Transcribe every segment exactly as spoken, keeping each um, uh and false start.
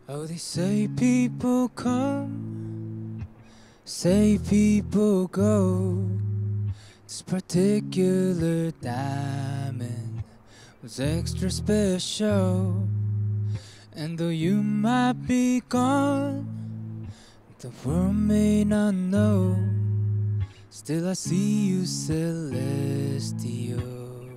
Oh, they say people come, say people go. This particular diamond was extra special. And though you might be gone, the world may not know. Still I see you celestial.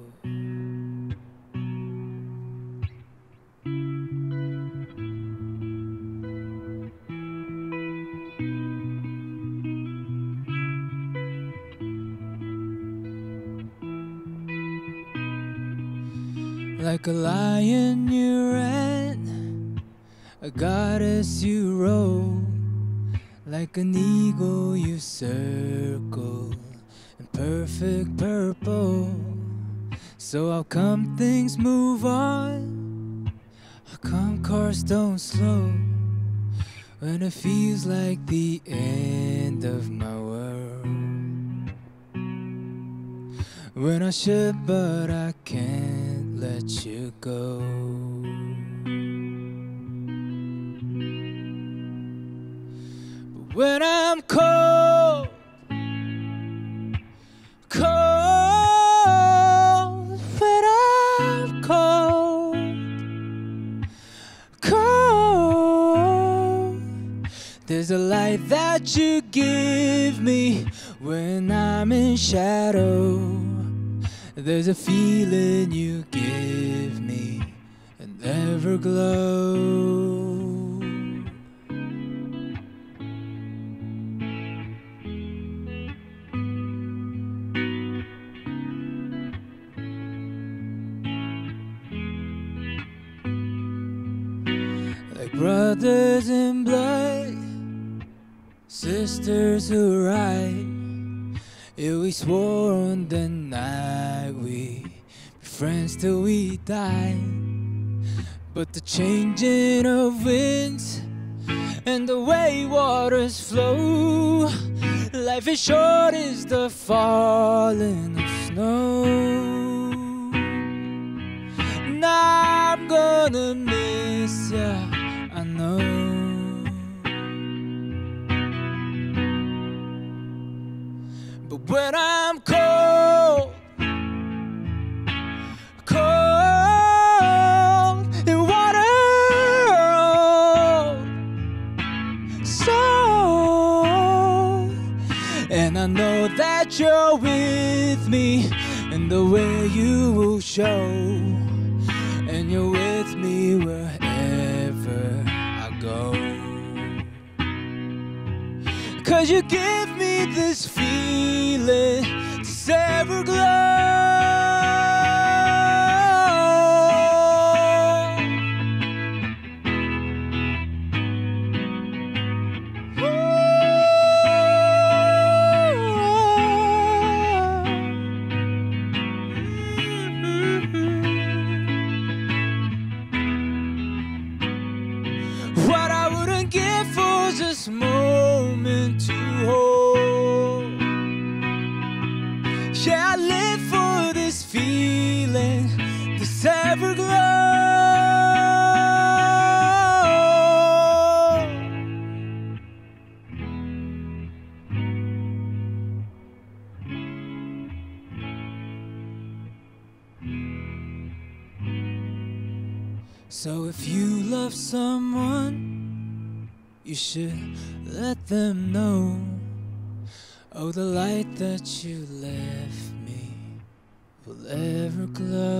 Like a lion you ran, a goddess you rode, like an eagle you circled in perfect purple. So how come things move on? How come cars don't slow when it feels like the end of my world? When I should but I can't let you go. But when I'm cold, cold, when I'm cold, cold, there's a light that you give me when I'm in shadow. There's a feeling you give me and never glow. Like brothers in blood, sisters who ride. Yeah, we swore on the night we'd be friends till we die. But the changing of winds and the way waters flow, life is short as the falling of snow. Now I'm gonna miss ya, I know. But when I'm cold, cold in water, so, and I know that you're with me in the way you will show, and you're with me wherever I go. 'Cause you give me this feeling, this everglow. What I wouldn't give for this moment to hold. Yeah, I live for this feeling, this everglow. So if you love someone, you should let them know. Oh, the light that you left me will ever glow.